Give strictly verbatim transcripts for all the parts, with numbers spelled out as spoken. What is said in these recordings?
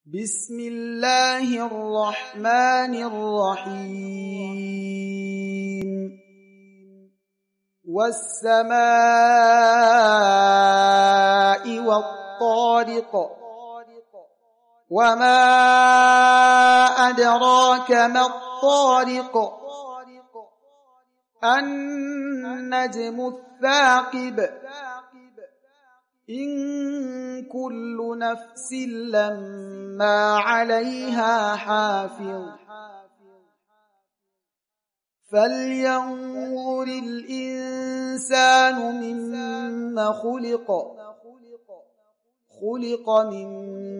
بسم الله الرحمن الرحيم والسماء والطارق وما أدراك ما الطارق النجم الثاقب إن كل نفس لما عليها حافظ فلينظر الإنسان مما خلق خلق من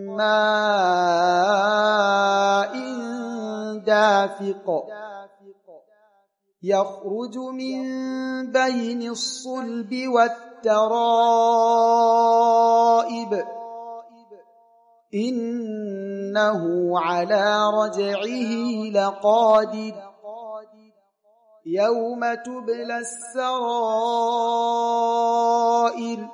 ماء دافق يخرج من بين الصلب والترائب إنه على رجعه لقادر يوم تبلى السرائر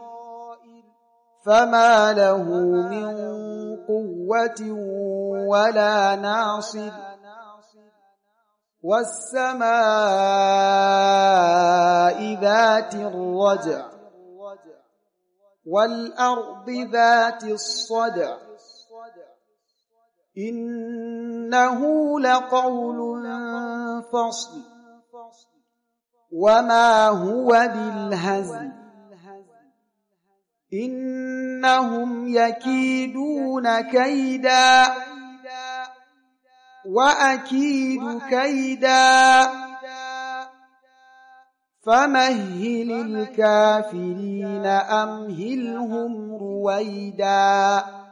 فما له من قوة ولا ناصر والسماء ذات الرجع والأرض ذات الصدع إنه لقول فصل وما هو بالهزل إنهم يكيدون كيدا وأكيد كيدا فمهل الكافرين أمهلهم رويدا.